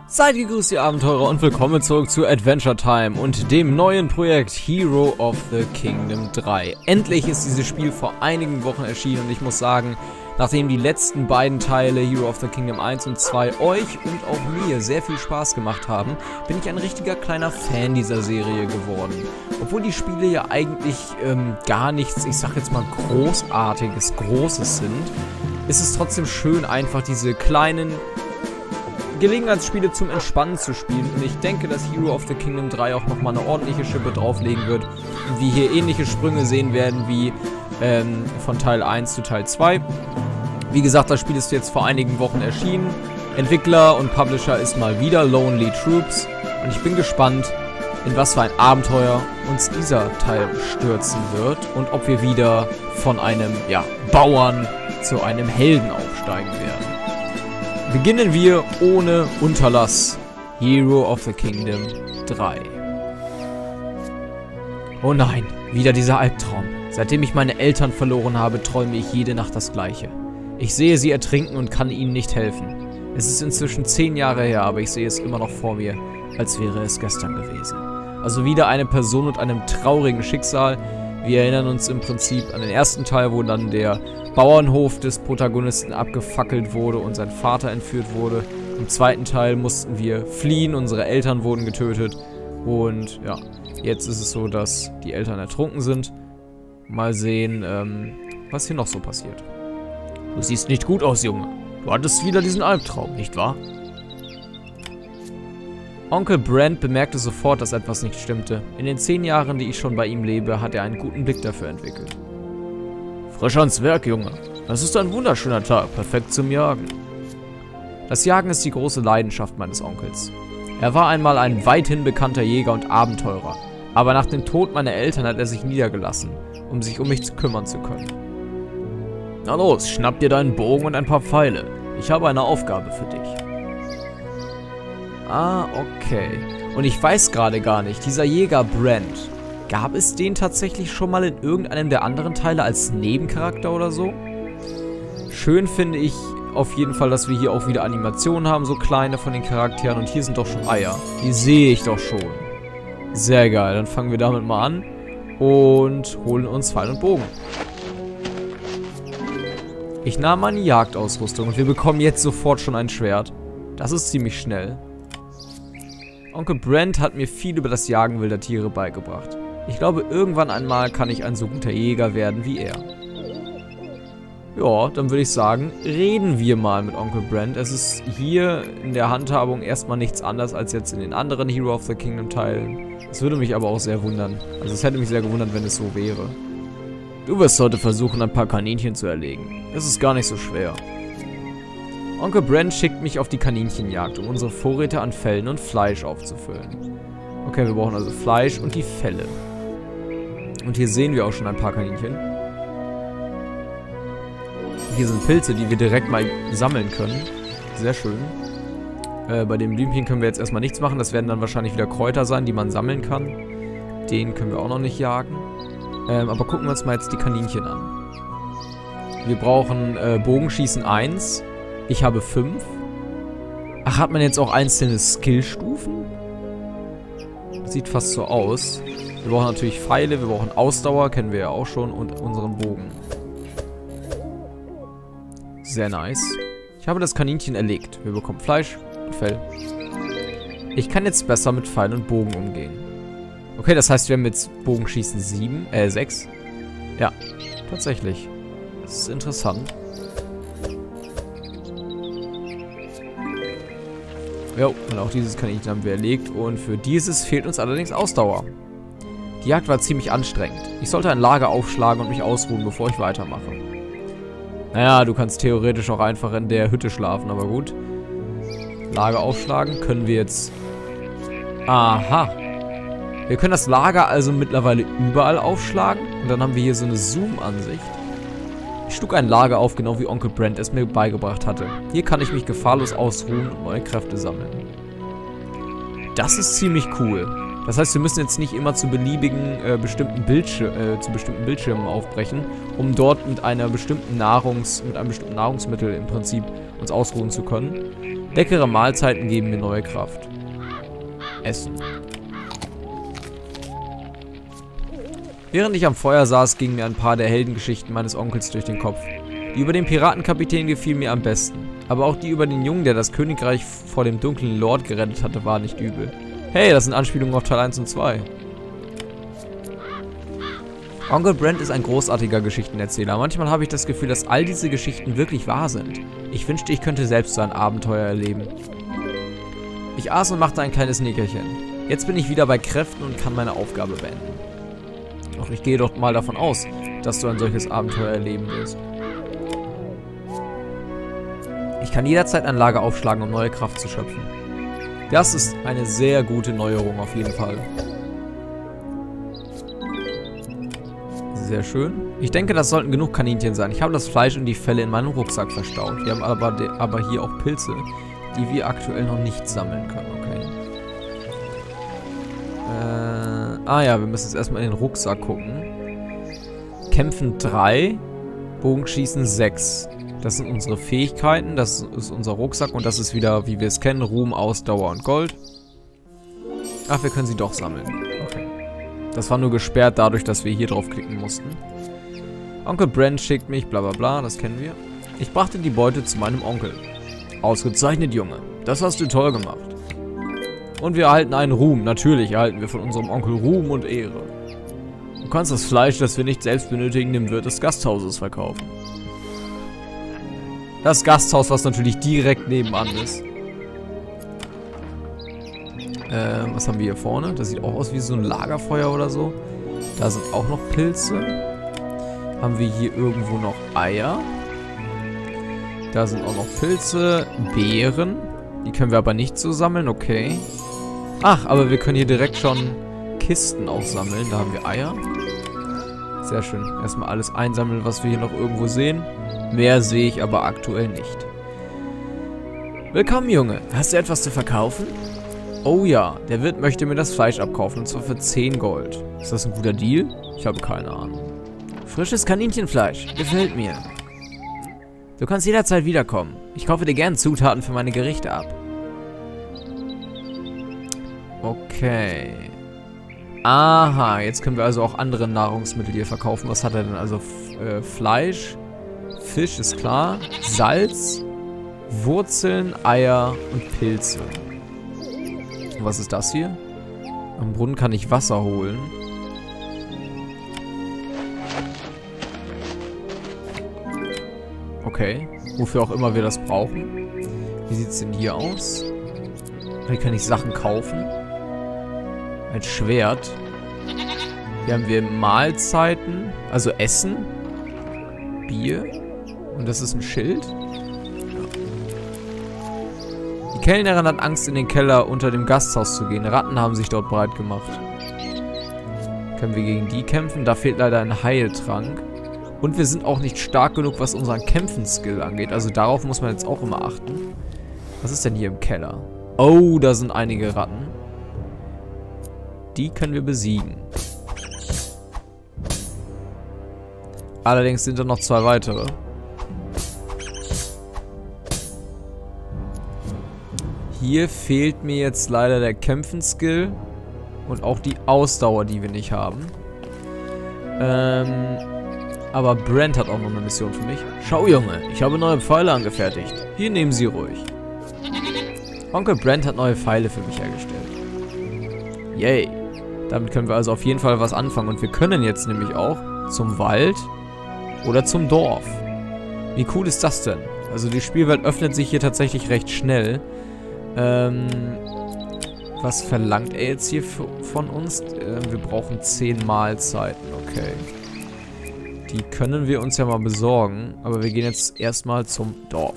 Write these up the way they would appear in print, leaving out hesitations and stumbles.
Seid gegrüßt, ihr Abenteurer, und willkommen zurück zu Adventure Time und dem neuen Projekt Hero of the Kingdom 3. Endlich ist dieses Spiel vor einigen Wochen erschienen und ich muss sagen, nachdem die letzten beiden Teile Hero of the Kingdom 1 und 2 euch und auch mir sehr viel Spaß gemacht haben, bin ich ein richtiger kleiner Fan dieser Serie geworden. Obwohl die Spiele ja eigentlich gar nichts, ich sag jetzt mal großartiges, Großes sind, ist es trotzdem schön, einfach diese kleinen Gelegenheitsspiele zum Entspannen zu spielen, und ich denke, dass Hero of the Kingdom 3 auch nochmal eine ordentliche Schippe drauflegen wird und wir hier ähnliche Sprünge sehen werden wie von Teil 1 zu Teil 2. Wie gesagt, das Spiel ist jetzt vor einigen Wochen erschienen. Entwickler und Publisher ist mal wieder Lonely Troops und ich bin gespannt, in was für ein Abenteuer uns dieser Teil stürzen wird und ob wir wieder von einem Bauern zu einem Helden aufsteigen werden. Beginnen wir ohne Unterlass. Hero of the Kingdom 3. Oh nein, wieder dieser Albtraum. Seitdem ich meine Eltern verloren habe, träume ich jede Nacht das Gleiche. Ich sehe sie ertrinken und kann ihnen nicht helfen. Es ist inzwischen 10 Jahre her, aber ich sehe es immer noch vor mir, als wäre es gestern gewesen. Also wieder eine Person mit einem traurigen Schicksal. Wir erinnern uns im Prinzip an den ersten Teil, wo dann der Bauernhof des Protagonisten abgefackelt wurde und sein Vater entführt wurde. Im zweiten Teil mussten wir fliehen, unsere Eltern wurden getötet. Und ja, jetzt ist es so, dass die Eltern ertrunken sind. Mal sehen, was hier noch so passiert. Du siehst nicht gut aus, Junge. Du hattest wieder diesen Albtraum, nicht wahr? Onkel Brent bemerkte sofort, dass etwas nicht stimmte. In den 10 Jahren, die ich schon bei ihm lebe, hat er einen guten Blick dafür entwickelt. Frisch ans Werk, Junge. Das ist ein wunderschöner Tag, perfekt zum Jagen. Das Jagen ist die große Leidenschaft meines Onkels. Er war einmal ein weithin bekannter Jäger und Abenteurer, aber nach dem Tod meiner Eltern hat er sich niedergelassen, um sich um mich kümmern zu können. Na los, schnapp dir deinen Bogen und ein paar Pfeile. Ich habe eine Aufgabe für dich. Ah, okay. Und ich weiß gerade gar nicht, dieser Jäger Brent, gab es den tatsächlich schon mal in irgendeinem der anderen Teile als Nebencharakter oder so? Schön finde ich auf jeden Fall, dass wir hier auch wieder Animationen haben, so kleine von den Charakteren. Und hier sind doch schon Eier. Die sehe ich doch schon. Sehr geil, dann fangen wir damit mal an und holen uns Pfeil und Bogen. Ich nahm meine Jagdausrüstung und wir bekommen jetzt sofort schon ein Schwert. Das ist ziemlich schnell. Onkel Brent hat mir viel über das Jagen wilder Tiere beigebracht. Ich glaube, irgendwann einmal kann ich ein so guter Jäger werden wie er. Ja, dann würde ich sagen, reden wir mal mit Onkel Brent. Es ist hier in der Handhabung erstmal nichts anderes als jetzt in den anderen Hero of the Kingdom Teilen. Das würde mich aber auch sehr wundern. Also es hätte mich sehr gewundert, wenn es so wäre. Du wirst heute versuchen, ein paar Kaninchen zu erlegen. Es ist gar nicht so schwer. Onkel Brent schickt mich auf die Kaninchenjagd, um unsere Vorräte an Fellen und Fleisch aufzufüllen. Okay, wir brauchen also Fleisch und die Felle. Und hier sehen wir auch schon ein paar Kaninchen. Hier sind Pilze, die wir direkt mal sammeln können. Sehr schön. Bei dem Blümchen können wir jetzt erstmal nichts machen. Das werden dann wahrscheinlich wieder Kräuter sein, die man sammeln kann. Den können wir auch noch nicht jagen. Aber gucken wir uns mal jetzt die Kaninchen an. Wir brauchen Bogenschießen 1. Ich habe 5. Ach, hat man jetzt auch einzelne Skillstufen? Sieht fast so aus. Wir brauchen natürlich Pfeile, wir brauchen Ausdauer, kennen wir ja auch schon, und unseren Bogen. Sehr nice. Ich habe das Kaninchen erlegt. Wir bekommen Fleisch und Fell. Ich kann jetzt besser mit Pfeil und Bogen umgehen. Okay, das heißt, wir haben jetzt Bogenschießen 6. Ja, tatsächlich. Das ist interessant. Ja, und auch dieses Kaninchen haben wir erlegt. Und für dieses fehlt uns allerdings Ausdauer. Die Jagd war ziemlich anstrengend. Ich sollte ein Lager aufschlagen und mich ausruhen, bevor ich weitermache. Naja, du kannst theoretisch auch einfach in der Hütte schlafen, aber gut. Lager aufschlagen können wir jetzt... Aha. Wir können das Lager also mittlerweile überall aufschlagen. Und dann haben wir hier so eine Zoom-Ansicht. Ich schlug ein Lager auf, genau wie Onkel Brent es mir beigebracht hatte. Hier kann ich mich gefahrlos ausruhen und neue Kräfte sammeln. Das ist ziemlich cool. Das heißt, wir müssen jetzt nicht immer zu beliebigen bestimmten Bildschirmen aufbrechen, um dort mit einem bestimmten Nahrungsmittel im Prinzip uns ausruhen zu können. Leckere Mahlzeiten geben mir neue Kraft. Essen. Während ich am Feuer saß, gingen mir ein paar der Heldengeschichten meines Onkels durch den Kopf. Die über den Piratenkapitän gefiel mir am besten. Aber auch die über den Jungen, der das Königreich vor dem dunklen Lord gerettet hatte, war nicht übel. Hey, das sind Anspielungen auf Teil 1 und 2. Onkel Brent ist ein großartiger Geschichtenerzähler. Manchmal habe ich das Gefühl, dass all diese Geschichten wirklich wahr sind. Ich wünschte, ich könnte selbst so ein Abenteuer erleben. Ich aß und machte ein kleines Nickerchen. Jetzt bin ich wieder bei Kräften und kann meine Aufgabe beenden. Doch ich gehe doch mal davon aus, dass du ein solches Abenteuer erleben wirst. Ich kann jederzeit ein Lager aufschlagen, um neue Kraft zu schöpfen. Das ist eine sehr gute Neuerung auf jeden Fall. Sehr schön. Ich denke, das sollten genug Kaninchen sein. Ich habe das Fleisch und die Felle in meinem Rucksack verstaut. Wir haben aber hier auch Pilze, die wir aktuell noch nicht sammeln können. Okay. Ja, wir müssen jetzt erstmal in den Rucksack gucken. Kämpfen 3, Bogenschießen 6. Das sind unsere Fähigkeiten, das ist unser Rucksack und das ist wieder, wie wir es kennen, Ruhm, Ausdauer und Gold. Ach, wir können sie doch sammeln. Okay. Das war nur gesperrt dadurch, dass wir hier drauf klicken mussten. Onkel Brent schickt mich, bla bla bla, das kennen wir. Ich brachte die Beute zu meinem Onkel. Ausgezeichnet, Junge. Das hast du toll gemacht. Und wir erhalten einen Ruhm. Natürlich erhalten wir von unserem Onkel Ruhm und Ehre. Du kannst das Fleisch, das wir nicht selbst benötigen, dem Wirt des Gasthauses verkaufen. Das Gasthaus, was natürlich direkt nebenan ist. Was haben wir hier vorne? Das sieht auch aus wie so ein Lagerfeuer oder so. Da sind auch noch Pilze. Haben wir hier irgendwo noch Eier. Da sind auch noch Pilze. Beeren. Die können wir aber nicht so sammeln, okay. Ach, aber wir können hier direkt schon Kisten auch sammeln. Da haben wir Eier. Sehr schön. Erstmal alles einsammeln, was wir hier noch irgendwo sehen. Mehr sehe ich aber aktuell nicht. Willkommen, Junge. Hast du etwas zu verkaufen? Oh ja, der Wirt möchte mir das Fleisch abkaufen, und zwar für 10 Gold. Ist das ein guter Deal? Ich habe keine Ahnung. Frisches Kaninchenfleisch. Gefällt mir. Du kannst jederzeit wiederkommen. Ich kaufe dir gern Zutaten für meine Gerichte ab. Okay. Aha, jetzt können wir also auch andere Nahrungsmittel hier verkaufen. Was hat er denn? Also Fleisch, Fisch ist klar, Salz, Wurzeln, Eier und Pilze. Und was ist das hier? Am Brunnen kann ich Wasser holen. Okay, wofür auch immer wir das brauchen. Wie sieht es denn hier aus? Hier kann ich Sachen kaufen. Ein Schwert. Hier haben wir Mahlzeiten, also Essen, Bier. Und das ist ein Schild. Die Kellnerin hat Angst, in den Keller unter dem Gasthaus zu gehen. Ratten haben sich dort breit gemacht. Können wir gegen die kämpfen? Da fehlt leider ein Heiltrank. Und wir sind auch nicht stark genug, was unseren Kämpfen-Skill angeht. Also darauf muss man jetzt auch immer achten. Was ist denn hier im Keller? Oh, da sind einige Ratten. Die können wir besiegen. Allerdings sind da noch 2 weitere. Hier fehlt mir jetzt leider der Kämpfen-Skill. Und auch die Ausdauer, die wir nicht haben. Aber Brent hat auch noch eine Mission für mich. Schau, Junge, ich habe neue Pfeile angefertigt. Hier, nehmen Sie ruhig. Onkel Brent hat neue Pfeile für mich hergestellt. Yay. Damit können wir also auf jeden Fall was anfangen. Und wir können jetzt nämlich auch zum Wald oder zum Dorf. Wie cool ist das denn? Also die Spielwelt öffnet sich hier tatsächlich recht schnell. Was verlangt er jetzt hier von uns? Wir brauchen 10 Mahlzeiten, okay. Die können wir uns ja mal besorgen. Aber wir gehen jetzt erstmal zum Dorf.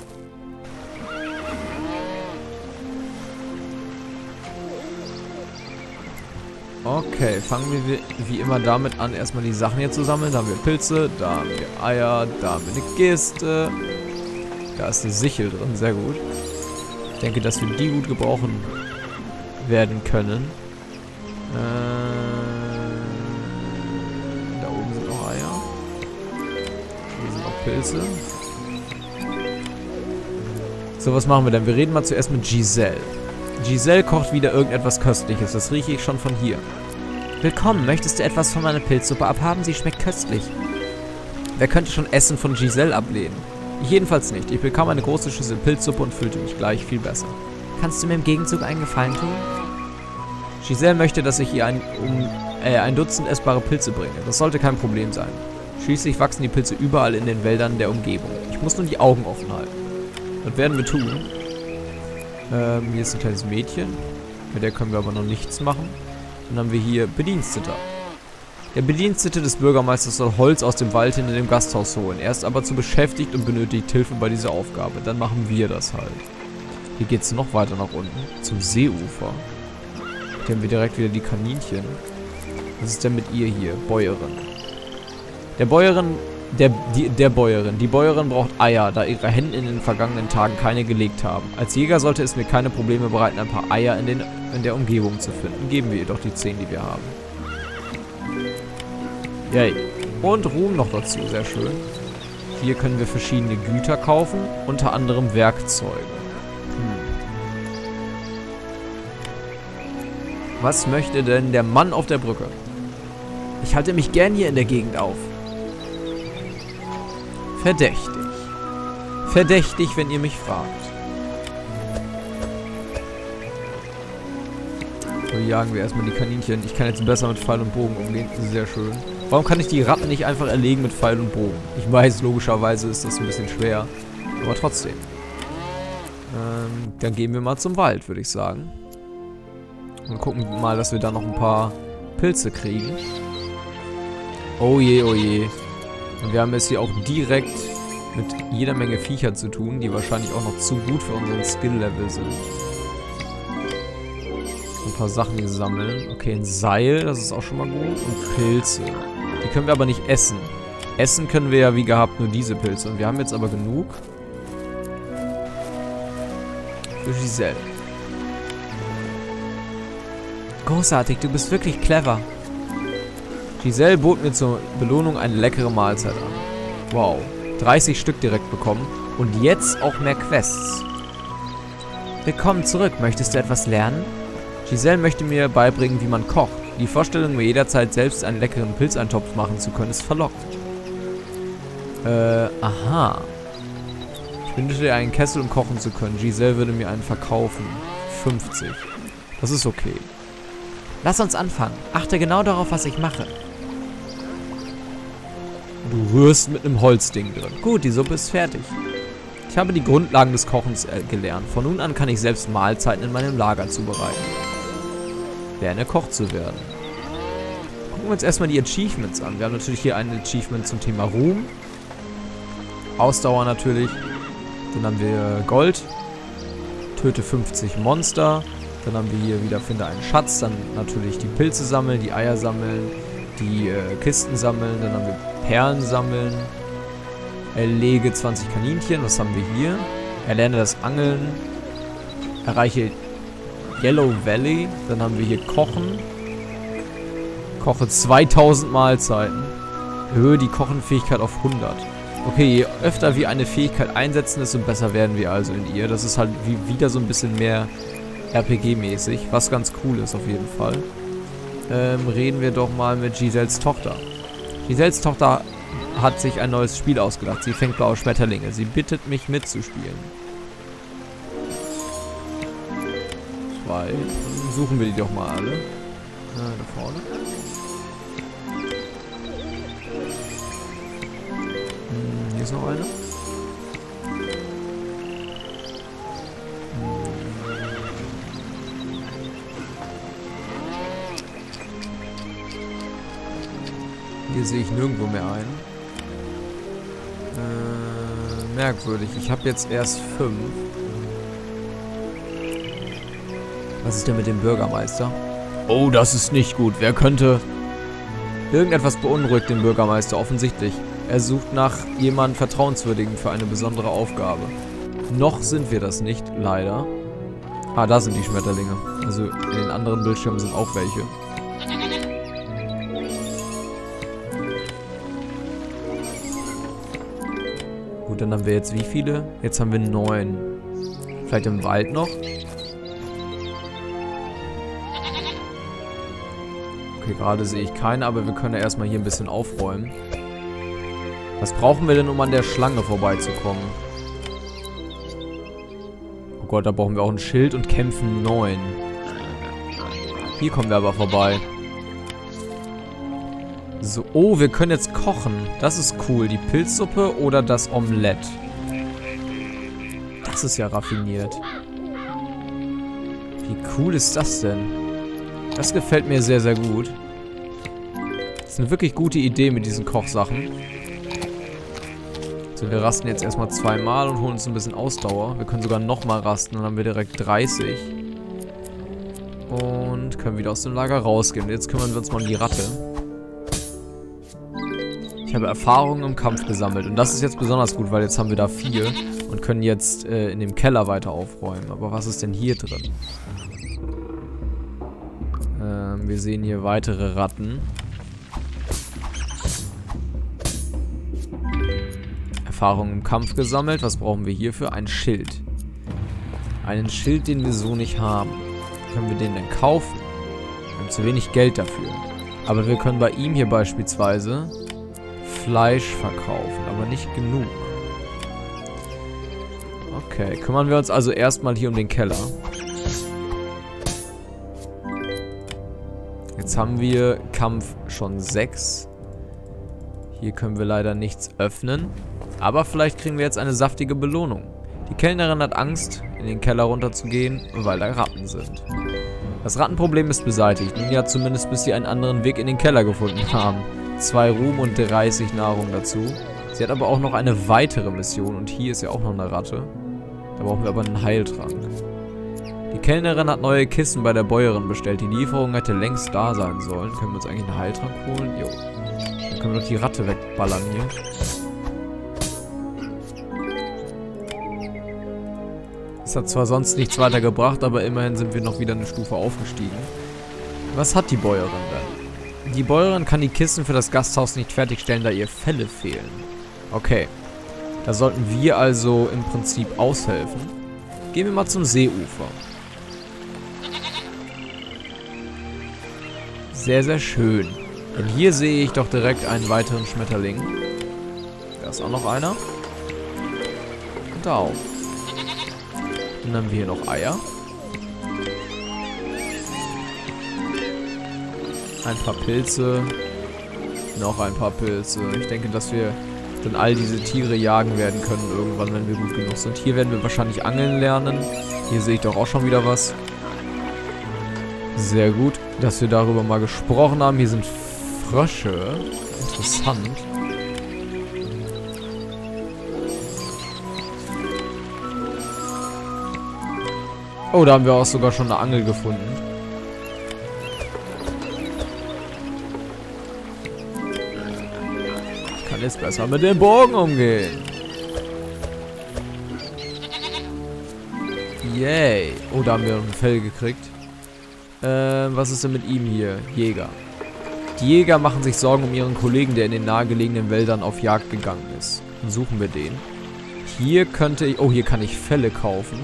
Okay, fangen wir wie immer damit an, erstmal die Sachen hier zu sammeln. Da haben wir Pilze, da haben wir Eier, da haben wir eine Kiste. Da ist eine Sichel drin, sehr gut. Ich denke, dass wir die gut gebrauchen werden können. Da oben sind noch Eier. Hier sind noch Pilze. So, was machen wir denn? Wir reden mal zuerst mit Giselle. Giselle kocht wieder irgendetwas Köstliches. Das rieche ich schon von hier. Willkommen. Möchtest du etwas von meiner Pilzsuppe abhaben? Sie schmeckt köstlich. Wer könnte schon Essen von Giselle ablehnen? Ich jedenfalls nicht. Ich bekam eine große Schüssel Pilzsuppe und fühlte mich gleich viel besser. Kannst du mir im Gegenzug einen Gefallen tun? Giselle möchte, dass ich ihr ein Dutzend essbare Pilze bringe. Das sollte kein Problem sein. Schließlich wachsen die Pilze überall in den Wäldern der Umgebung. Ich muss nur die Augen offen halten. Das werden wir tun. Hier ist ein kleines Mädchen. Mit der können wir aber noch nichts machen. Dann haben wir hier Bediensteter. Der Bedienstete des Bürgermeisters soll Holz aus dem Wald hinter dem Gasthaus holen. Er ist aber zu beschäftigt und benötigt Hilfe bei dieser Aufgabe. Dann machen wir das halt. Hier geht es noch weiter nach unten. Zum Seeufer. Hier haben wir direkt wieder die Kaninchen. Was ist denn mit ihr hier? Bäuerin. Die Bäuerin braucht Eier, da ihre Hennen in den vergangenen Tagen keine gelegt haben. Als Jäger sollte es mir keine Probleme bereiten, ein paar Eier in der Umgebung zu finden. Geben wir ihr doch die 10, die wir haben. Yay. Und Ruhm noch dazu, sehr schön. Hier können wir verschiedene Güter kaufen, unter anderem Werkzeuge. Was möchte denn der Mann auf der Brücke? Ich halte mich gern hier in der Gegend auf. Verdächtig. Verdächtig, wenn ihr mich fragt. So, jagen wir erstmal die Kaninchen. Ich kann jetzt besser mit Pfeil und Bogen umgehen. Sehr schön. Warum kann ich die Ratten nicht einfach erlegen mit Pfeil und Bogen? Ich weiß, logischerweise ist das ein bisschen schwer. Aber trotzdem. Dann gehen wir mal zum Wald, würde ich sagen. Und gucken mal, dass wir da noch ein paar Pilze kriegen. Oh je, oh je. Und wir haben es hier auch direkt mit jeder Menge Viecher zu tun, die wahrscheinlich auch noch zu gut für unseren Skill-Level sind. Ein paar Sachen hier sammeln. Okay, ein Seil, das ist auch schon mal gut. Und Pilze. Die können wir aber nicht essen. Essen können wir ja wie gehabt nur diese Pilze. Und wir haben jetzt aber genug. Für Giselle. Großartig, du bist wirklich clever. Giselle bot mir zur Belohnung eine leckere Mahlzeit an. Wow. 30 Stück direkt bekommen. Und jetzt auch mehr Quests. Willkommen zurück. Möchtest du etwas lernen? Giselle möchte mir beibringen, wie man kocht. Die Vorstellung, mir jederzeit selbst einen leckeren Pilzeintopf machen zu können, ist verlockend. Aha. Ich benötige einen Kessel, um kochen zu können. Giselle würde mir einen verkaufen. 50. Das ist okay. Lass uns anfangen. Achte genau darauf, was ich mache. Du rührst mit einem Holzding drin. Gut, die Suppe ist fertig. Ich habe die Grundlagen des Kochens gelernt. Von nun an kann ich selbst Mahlzeiten in meinem Lager zubereiten. Lerne Koch zu werden. Gucken wir uns erstmal die Achievements an. Wir haben natürlich hier ein Achievement zum Thema Ruhm. Ausdauer natürlich. Dann haben wir Gold. Töte 50 Monster. Dann haben wir hier wieder finde einen Schatz. Dann natürlich die Pilze sammeln, die Eier sammeln, die Kisten sammeln. Dann haben wir Perlen sammeln. Erlege 20 Kaninchen. Was haben wir hier? Erlerne das Angeln. Erreiche Yellow Valley. Dann haben wir hier Kochen. Koche 2000 Mahlzeiten. Erhöhe die Kochenfähigkeit auf 100. Okay, je öfter wir eine Fähigkeit einsetzen, desto besser werden wir also in ihr. Das ist halt wieder so ein bisschen mehr RPG-mäßig, was ganz cool ist auf jeden Fall. Reden wir doch mal mit Giselles Tochter. Giselles Tochter hat sich ein neues Spiel ausgedacht. Sie fängt blaue Schmetterlinge. Sie bittet mich mitzuspielen. 2. Suchen wir die doch mal alle. Da vorne. Hier ist noch eine. Hier sehe ich nirgendwo mehr einen. Merkwürdig. Ich habe jetzt erst 5. Was ist denn mit dem Bürgermeister? Oh, das ist nicht gut. Wer könnte... Irgendetwas beunruhigt den Bürgermeister offensichtlich. Er sucht nach jemandem Vertrauenswürdigen für eine besondere Aufgabe. Noch sind wir das nicht, leider. Ah, da sind die Schmetterlinge. Also in den anderen Bildschirmen sind auch welche. Gut, dann haben wir jetzt wie viele? Jetzt haben wir 9. Vielleicht im Wald noch? Okay, gerade sehe ich keine, aber wir können ja erstmal hier ein bisschen aufräumen. Was brauchen wir denn, um an der Schlange vorbeizukommen? Oh Gott, da brauchen wir auch ein Schild und kämpfen 9. Hier kommen wir aber vorbei. So, oh, wir können jetzt kochen. Das ist cool. Die Pilzsuppe oder das Omelett. Das ist ja raffiniert. Wie cool ist das denn? Das gefällt mir sehr, sehr gut. Das ist eine wirklich gute Idee mit diesen Kochsachen. So, wir rasten jetzt erstmal 2-mal und holen uns ein bisschen Ausdauer. Wir können sogar nochmal rasten, dann haben wir direkt 30. Und können wieder aus dem Lager rausgehen. Jetzt kümmern wir uns mal um die Ratte. Ich habe Erfahrungen im Kampf gesammelt. Und das ist jetzt besonders gut, weil jetzt haben wir da 4 und können jetzt in dem Keller weiter aufräumen. Aber was ist denn hier drin? Wir sehen hier weitere Ratten. Erfahrung im Kampf gesammelt. Was brauchen wir hierfür? Ein Schild. Einen Schild, den wir so nicht haben. Können wir den denn kaufen? Wir haben zu wenig Geld dafür. Aber wir können bei ihm hier beispielsweise Fleisch verkaufen, aber nicht genug. Okay, kümmern wir uns also erstmal hier um den Keller. Jetzt haben wir Kampf schon 6. Hier können wir leider nichts öffnen. Aber vielleicht kriegen wir jetzt eine saftige Belohnung. Die Kellnerin hat Angst, in den Keller runterzugehen, weil da Ratten sind. Das Rattenproblem ist beseitigt. Nun ja, zumindest bis sie einen anderen Weg in den Keller gefunden haben. 2 Ruhm und 30 Nahrung dazu. Sie hat aber auch noch eine weitere Mission und hier ist ja auch noch eine Ratte. Da brauchen wir aber einen Heiltrank. Die Kellnerin hat neue Kissen bei der Bäuerin bestellt. Die Lieferung hätte längst da sein sollen. Können wir uns eigentlich einen Heiltrank holen? Jo. Dann können wir doch die Ratte wegballern hier. Das hat zwar sonst nichts weiter gebracht, aber immerhin sind wir noch wieder eine Stufe aufgestiegen. Was hat die Bäuerin denn? Die Bäuerin kann die Kissen für das Gasthaus nicht fertigstellen, da ihr Felle fehlen. Okay. Da sollten wir also im Prinzip aushelfen. Gehen wir mal zum Seeufer. Sehr, sehr schön. Denn hier sehe ich doch direkt einen weiteren Schmetterling. Da ist auch noch einer. Und da auch. Dann haben wir hier noch Eier. Ein paar Pilze. Noch ein paar Pilze. Ich denke, dass wir dann all diese Tiere jagen werden können irgendwann, wenn wir gut genug sind. Hier werden wir wahrscheinlich angeln lernen. Hier sehe ich doch auch schon wieder was. Sehr gut, dass wir darüber mal gesprochen haben. Hier sind Frösche. Interessant. Oh, da haben wir auch sogar schon eine Angel gefunden. Ich kann jetzt besser mit dem Bogen umgehen. Yay. Oh, da haben wir ein Fell gekriegt. Was ist denn mit ihm hier? Jäger. Die Jäger machen sich Sorgen um ihren Kollegen, der in den nahegelegenen Wäldern auf Jagd gegangen ist. Dann suchen wir den. Hier könnte ich... Oh, hier kann ich Felle kaufen.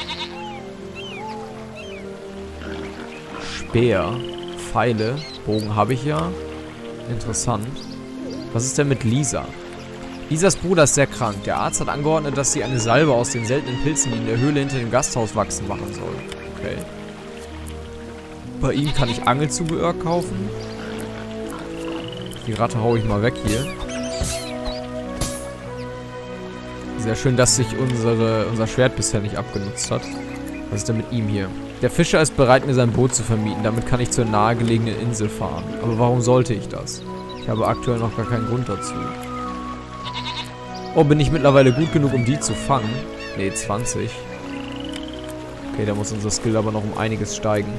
Speer. Pfeile. Bogen habe ich ja. Interessant. Was ist denn mit Lisa? Lisas Bruder ist sehr krank. Der Arzt hat angeordnet, dass sie eine Salbe aus den seltenen Pilzen, die in der Höhle hinter dem Gasthaus wachsen, machen soll. Okay. Bei ihm kann ich Angelzubehör kaufen. Die Ratte haue ich mal weg hier. Sehr schön, dass sich unser Schwert bisher nicht abgenutzt hat. Was ist denn mit ihm hier? Der Fischer ist bereit, mir sein Boot zu vermieten. Damit kann ich zur nahegelegenen Insel fahren. Aber warum sollte ich das? Ich habe aktuell noch gar keinen Grund dazu. Oh, bin ich mittlerweile gut genug, um die zu fangen? Ne, 20. Okay, da muss unser Skill aber noch um einiges steigen.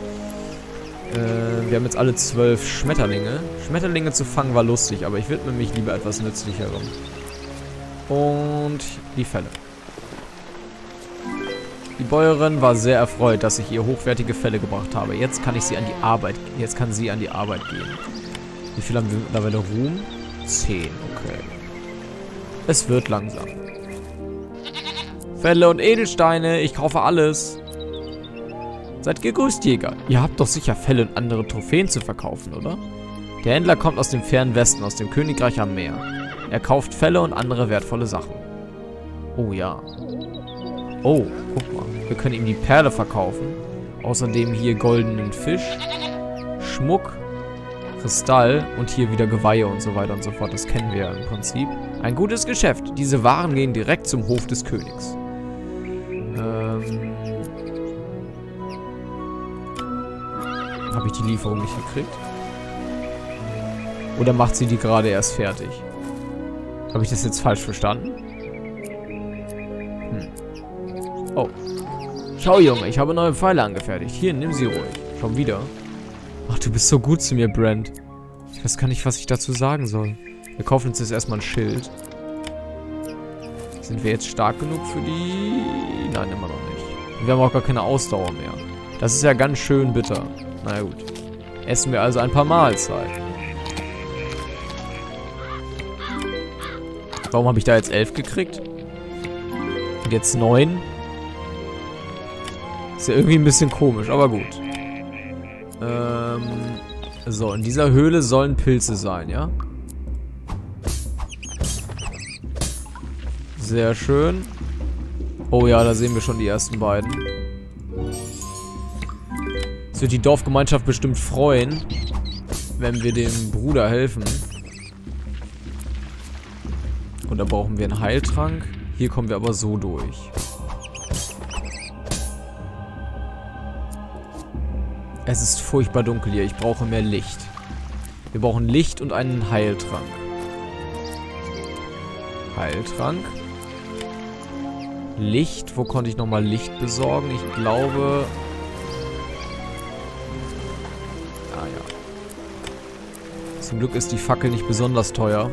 Wir haben jetzt alle 12 Schmetterlinge. Schmetterlinge zu fangen war lustig, aber ich widme mich lieber etwas Nützlicherem. Und die Felle. Die Bäuerin war sehr erfreut, dass ich ihr hochwertige Felle gebracht habe. Jetzt kann sie an die Arbeit gehen. Wie viel haben wir mittlerweile? Ruhm? 10, okay. Es wird langsam. Felle und Edelsteine, ich kaufe alles. Seid gegrüßt, Jäger. Ihr habt doch sicher Felle und andere Trophäen zu verkaufen, oder? Der Händler kommt aus dem fernen Westen, aus dem Königreich am Meer. Er kauft Felle und andere wertvolle Sachen. Oh ja. Oh, guck mal. Wir können ihm die Perle verkaufen. Außerdem hier goldenen Fisch, Schmuck, Kristall und hier wieder Geweihe und so weiter und so fort. Das kennen wir ja im Prinzip. Ein gutes Geschäft. Diese Waren gehen direkt zum Hof des Königs. Habe ich die Lieferung nicht gekriegt? Oder macht sie die gerade erst fertig? Habe ich das jetzt falsch verstanden? Oh. Schau, Junge, ich habe neue Pfeile angefertigt. Hier, nimm sie ruhig. Schon wieder. Ach, du bist so gut zu mir, Brent. Ich weiß gar nicht, was ich dazu sagen soll. Wir kaufen uns jetzt erstmal ein Schild. Sind wir jetzt stark genug für die... Nein, immer noch nicht. Wir haben auch gar keine Ausdauer mehr. Das ist ja ganz schön bitter. Na gut. Essen wir also ein paar Mahlzeiten. Warum habe ich da jetzt 11 gekriegt? Und jetzt 9? Ist ja irgendwie ein bisschen komisch, aber gut. So, in dieser Höhle sollen Pilze sein, ja? Sehr schön. Oh ja, da sehen wir schon die ersten beiden. Es wird die Dorfgemeinschaft bestimmt freuen, wenn wir dem Bruder helfen. Und da brauchen wir einen Heiltrank. Hier kommen wir aber so durch. Es ist furchtbar dunkel hier. Ich brauche mehr Licht. Wir brauchen Licht und einen Heiltrank. Heiltrank. Licht. Wo konnte ich nochmal Licht besorgen? Ich glaube... Ah ja. Zum Glück ist die Fackel nicht besonders teuer.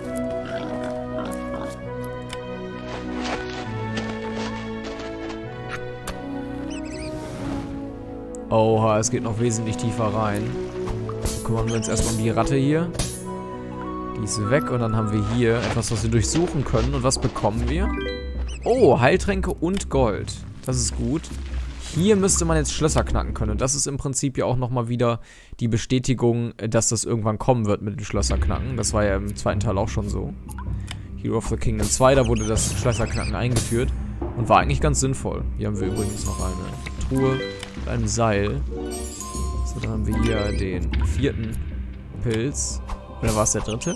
Oha, es geht noch wesentlich tiefer rein. Kümmern wir uns erstmal um die Ratte hier. Die ist weg und dann haben wir hier etwas, was wir durchsuchen können. Und was bekommen wir? Oh, Heiltränke und Gold. Das ist gut. Hier müsste man jetzt Schlösser knacken können. Und das ist im Prinzip ja auch nochmal wieder die Bestätigung, dass das irgendwann kommen wird mit dem Schlösserknacken. Das war ja im zweiten Teil auch schon so. Hero of the Kingdom 2, da wurde das Schlösserknacken eingeführt. Und war eigentlich ganz sinnvoll. Hier haben wir übrigens noch eine Truhe mit einem Seil. So, dann haben wir hier den 4. Pilz. Oder war es der 3.?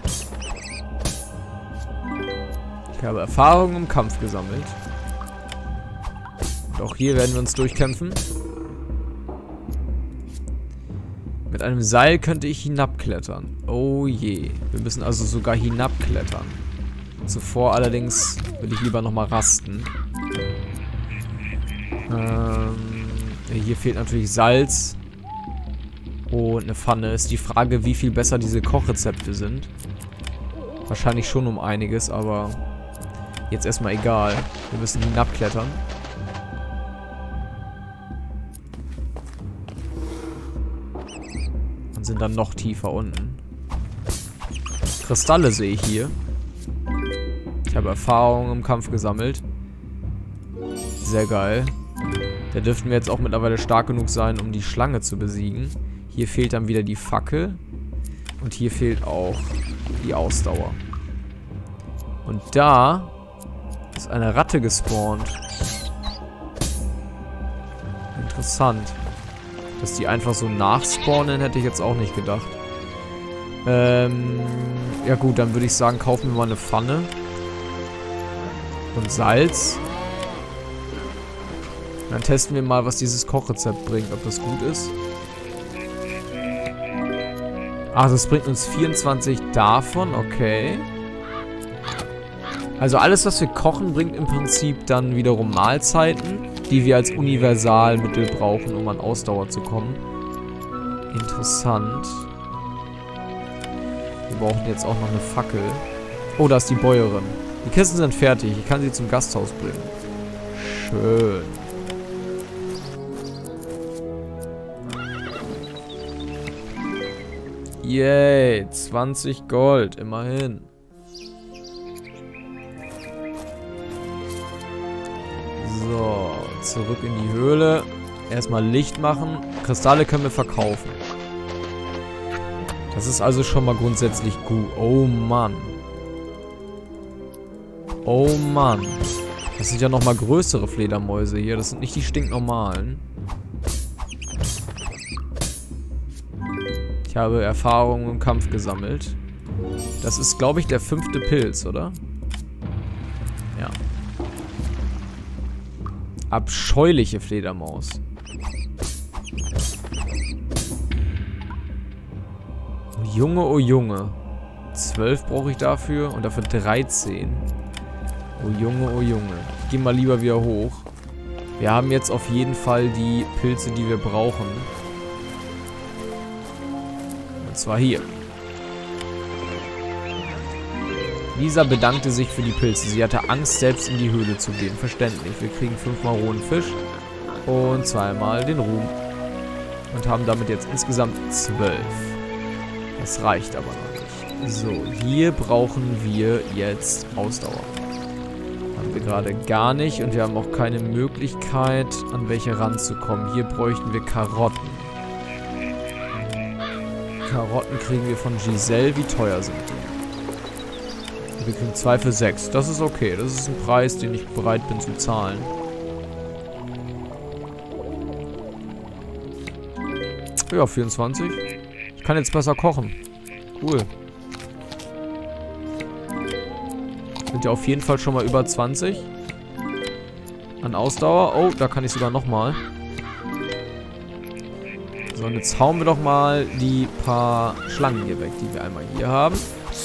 Ich habe Erfahrung im Kampf gesammelt. Und auch hier werden wir uns durchkämpfen. Mit einem Seil könnte ich hinabklettern. Oh je. Wir müssen also sogar hinabklettern. Zuvor allerdings will ich lieber nochmal rasten. Hier fehlt natürlich Salz. Und eine Pfanne. Ist die Frage, wie viel besser diese Kochrezepte sind. Wahrscheinlich schon um einiges, aber jetzt erstmal egal. Wir müssen hinabklettern. Und sind dann noch tiefer unten. Kristalle sehe ich hier. Ich habe Erfahrung im Kampf gesammelt. Sehr geil. Da dürften wir jetzt auch mittlerweile stark genug sein, um die Schlange zu besiegen. Hier fehlt dann wieder die Fackel. Und hier fehlt auch die Ausdauer. Und da ist eine Ratte gespawnt. Interessant. Dass die einfach so nachspawnen, hätte ich jetzt auch nicht gedacht. Ja gut, dann würde ich sagen, kaufen wir mal eine Pfanne. Und Salz. Dann testen wir mal, was dieses Kochrezept bringt, ob das gut ist. Ach, das bringt uns 24 davon, okay. Also alles, was wir kochen, bringt im Prinzip dann wiederum Mahlzeiten, die wir als Universalmittel brauchen, um an Ausdauer zu kommen. Interessant. Wir brauchen jetzt auch noch eine Fackel. Oh, da ist die Bäuerin. Die Kisten sind fertig. Ich kann sie zum Gasthaus bringen. Schön. Yay, 20 Gold, immerhin. So, zurück in die Höhle. Erstmal Licht machen. Kristalle können wir verkaufen. Das ist also schon mal grundsätzlich gut. Oh Mann. Oh Mann. Das sind ja nochmal größere Fledermäuse hier. Das sind nicht die stinknormalen. Ich habe Erfahrung im Kampf gesammelt. Das ist, glaube ich, der 5. Pilz, oder? Ja. Abscheuliche Fledermaus. Oh Junge, oh Junge. 12 brauche ich dafür und dafür 13. Oh Junge, oh Junge. Ich gehe mal lieber wieder hoch. Wir haben jetzt auf jeden Fall die Pilze, die wir brauchen. Und zwar hier. Lisa bedankte sich für die Pilze. Sie hatte Angst, selbst in die Höhle zu gehen. Verständlich. Wir kriegen 5-mal rohen Fisch und 2-mal den Ruhm. Und haben damit jetzt insgesamt 12. Das reicht aber noch nicht. So, hier brauchen wir jetzt Ausdauer. Haben wir gerade gar nicht und wir haben auch keine Möglichkeit, an welche ranzukommen. Hier bräuchten wir Karotten. Karotten kriegen wir von Giselle. Wie teuer sind die? Wir kriegen 2 für 6. Das ist okay. Das ist ein Preis, den ich bereit bin zu zahlen. Ja, 24. Ich kann jetzt besser kochen. Cool. Sind ja auf jeden Fall schon mal über 20. An Ausdauer. Oh, da kann ich sogar nochmal. So, und jetzt hauen wir doch mal die paar Schlangen hier weg, die wir einmal hier haben.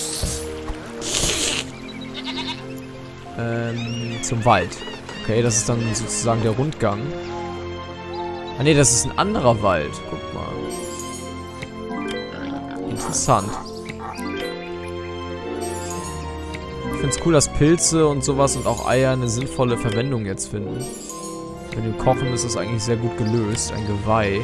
Zum Wald. Okay, das ist dann sozusagen der Rundgang. Ah ne, das ist ein anderer Wald. Guck mal. Interessant. Ich finde es cool, dass Pilze und sowas und auch Eier eine sinnvolle Verwendung jetzt finden. Wenn wir kochen, ist das eigentlich sehr gut gelöst. Ein Geweih.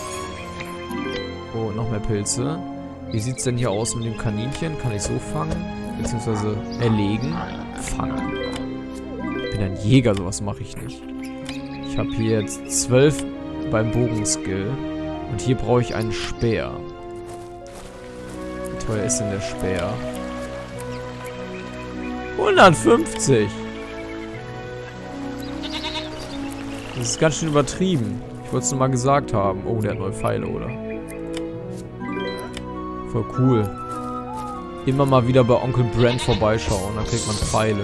Oh, noch mehr Pilze. Wie sieht es denn hier aus mit dem Kaninchen? Kann ich so fangen? Beziehungsweise erlegen? Fangen. Ich bin ein Jäger, sowas mache ich nicht. Ich habe hier jetzt 12 beim Bogenskill. Und hier brauche ich einen Speer. Wie teuer ist denn der Speer? 150! Das ist ganz schön übertrieben. Ich wollte es nur mal gesagt haben. Oh, der hat neue Pfeile, oder? Voll cool. Immer mal wieder bei Onkel Brent vorbeischauen, dann kriegt man Pfeile.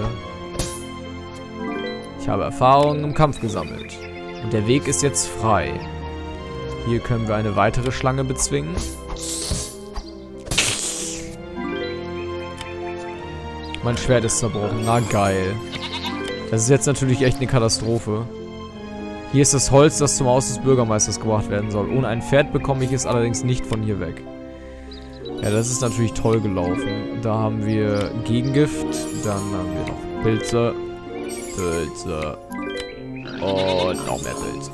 Ich habe Erfahrungen im Kampf gesammelt. Und der Weg ist jetzt frei. Hier können wir eine weitere Schlange bezwingen. Mein Schwert ist zerbrochen. Na geil. Das ist jetzt natürlich echt eine Katastrophe. Hier ist das Holz, das zum Haus des Bürgermeisters gebracht werden soll. Ohne ein Pferd bekomme ich es allerdings nicht von hier weg. Ja, das ist natürlich toll gelaufen. Da haben wir Gegengift. Dann haben wir noch Pilze. Pilze. Und noch mehr Pilze.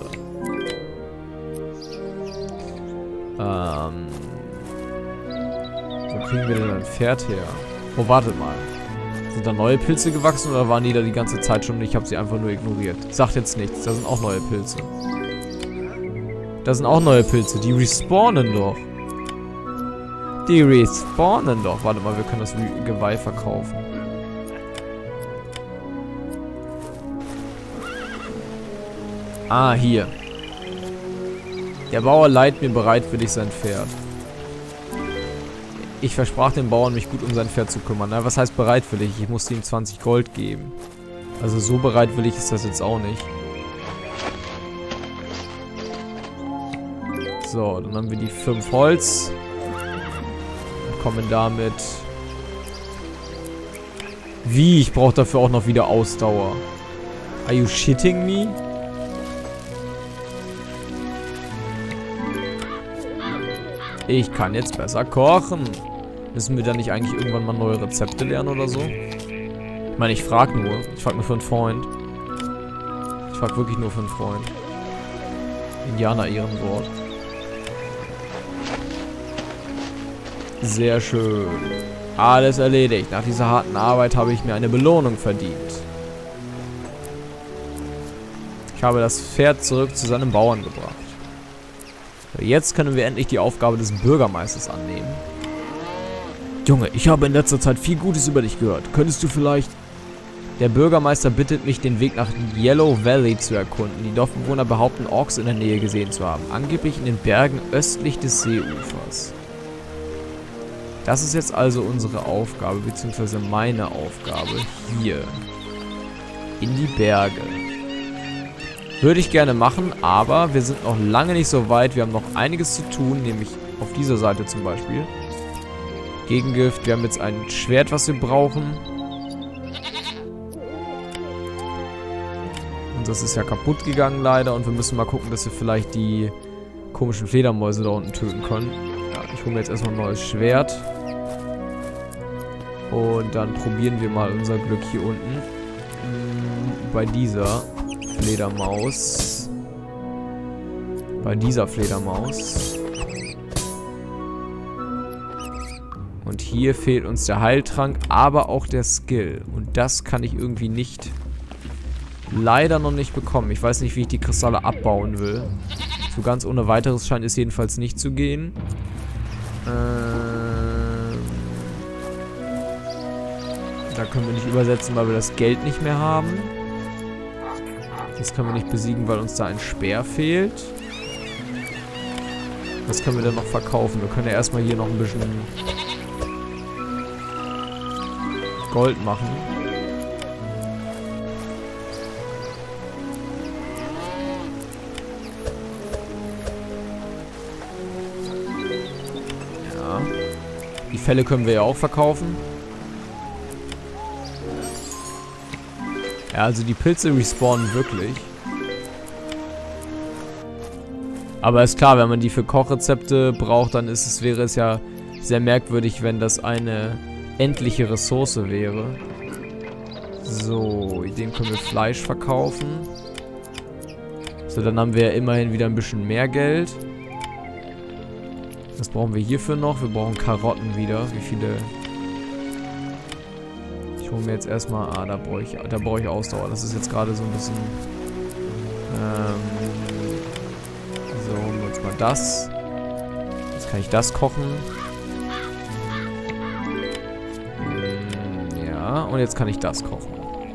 Wo kriegen wir denn ein Pferd her? Oh, wartet mal. Sind da neue Pilze gewachsen oder waren die da die ganze Zeit schon und ich habe sie einfach nur ignoriert? Sagt jetzt nichts. Da sind auch neue Pilze. Da sind auch neue Pilze. Die respawnen doch. Die respawnen doch. Warte mal, wir können das Geweih verkaufen. Ah, hier. Der Bauer leiht mir bereitwillig sein Pferd. Ich versprach dem Bauern, mich gut um sein Pferd zu kümmern. Na, was heißt bereitwillig? Ich musste ihm 20 Gold geben. Also so bereitwillig ist das jetzt auch nicht. So, dann haben wir die 5 Holz. Und kommen damit... Wie? Ich brauche dafür auch noch wieder Ausdauer. Are you shitting me? Ich kann jetzt besser kochen. Müssen wir dann nicht eigentlich irgendwann mal neue Rezepte lernen oder so? Ich meine, ich frage nur. Ich frage nur für einen Freund. Ich frage wirklich nur für einen Freund. Indianer-Ehrenwort. Sehr schön. Alles erledigt. Nach dieser harten Arbeit habe ich mir eine Belohnung verdient. Ich habe das Pferd zurück zu seinem Bauern gebracht. Jetzt können wir endlich die Aufgabe des Bürgermeisters annehmen. Junge, ich habe in letzter Zeit viel Gutes über dich gehört. Könntest du vielleicht... Der Bürgermeister bittet mich, den Weg nach Yellow Valley zu erkunden. Die Dorfbewohner behaupten, Orks in der Nähe gesehen zu haben. Angeblich in den Bergen östlich des Seeufers. Das ist jetzt also unsere Aufgabe, beziehungsweise meine Aufgabe. Hier. In die Berge. Würde ich gerne machen, aber wir sind noch lange nicht so weit. Wir haben noch einiges zu tun, nämlich auf dieser Seite zum Beispiel. Gegengift. Wir haben jetzt ein Schwert, was wir brauchen. Und das ist ja kaputt gegangen leider. Und wir müssen mal gucken, dass wir vielleicht die komischen Fledermäuse da unten töten können. Ja, ich hole mir jetzt erstmal ein neues Schwert. Und dann probieren wir mal unser Glück hier unten. Bei dieser Fledermaus. Bei dieser Fledermaus. Und hier fehlt uns der Heiltrank, aber auch der Skill. Und das kann ich irgendwie nicht... leider noch nicht bekommen. Ich weiß nicht, wie ich die Kristalle abbauen will. So ganz ohne weiteres scheint es jedenfalls nicht zu gehen. Da können wir nicht übersetzen, weil wir das Geld nicht mehr haben. Das können wir nicht besiegen, weil uns da ein Speer fehlt. Was können wir denn noch verkaufen? Wir können ja erstmal hier noch ein bisschen Gold machen. Ja. Die Felle können wir ja auch verkaufen. Ja, also die Pilze respawnen wirklich. Aber ist klar, wenn man die für Kochrezepte braucht, dann wäre es ja sehr merkwürdig, wenn das eine endliche Ressource wäre. So, dem können wir Fleisch verkaufen. So, dann haben wir immerhin wieder ein bisschen mehr Geld. Was brauchen wir hierfür noch? Wir brauchen Karotten wieder. Wie viele... Ich hole mir jetzt erstmal... Ah, da brauche ich Ausdauer. Das ist jetzt gerade so ein bisschen... So, holen wir uns mal das. Jetzt kann ich das kochen. Ja, und jetzt kann ich das kochen.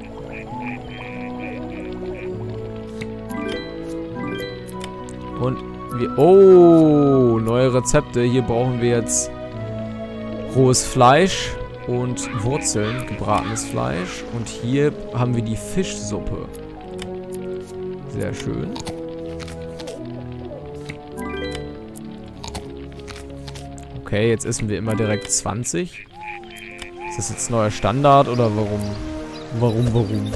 Und wir... Oh, neue Rezepte. Hier brauchen wir jetzt rohes Fleisch und Wurzeln, gebratenes Fleisch. Und hier haben wir die Fischsuppe. Sehr schön. Okay, jetzt essen wir immer direkt 20. Ist das jetzt neuer Standard oder warum? Warum?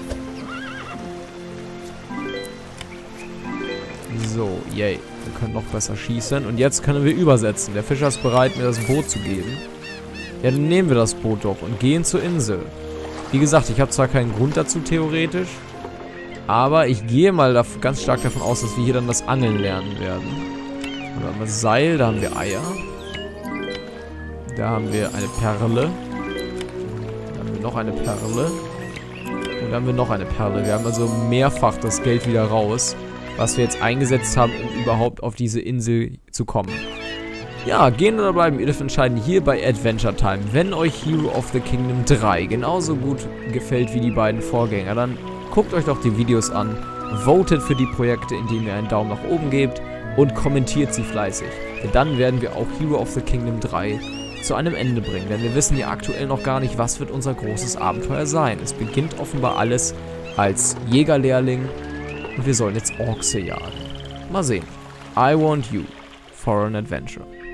So, yay. Wir können noch besser schießen. Und jetzt können wir übersetzen. Der Fischer ist bereit, mir das Boot zu geben. Ja, dann nehmen wir das Boot doch und gehen zur Insel. Wie gesagt, ich habe zwar keinen Grund dazu, theoretisch. Aber ich gehe mal ganz stark davon aus, dass wir hier dann das Angeln lernen werden. Da haben wir Seil, da haben wir Eier. Da haben wir eine Perle. Da haben wir noch eine Perle. Und da haben wir noch eine Perle. Wir haben also mehrfach das Geld wieder raus, was wir jetzt eingesetzt haben, um überhaupt auf diese Insel zu kommen. Ja, gehen oder bleiben, ihr dürft entscheiden hier bei Adventure Time. Wenn euch Hero of the Kingdom 3 genauso gut gefällt wie die beiden Vorgänger, dann guckt euch doch die Videos an, votet für die Projekte, indem ihr einen Daumen nach oben gebt und kommentiert sie fleißig. Denn dann werden wir auch Hero of the Kingdom 3 zu einem Ende bringen. Denn wir wissen ja aktuell noch gar nicht, was wird unser großes Abenteuer sein. Es beginnt offenbar alles als Jägerlehrling und wir sollen jetzt Orks jagen. Mal sehen. I want you for an adventure.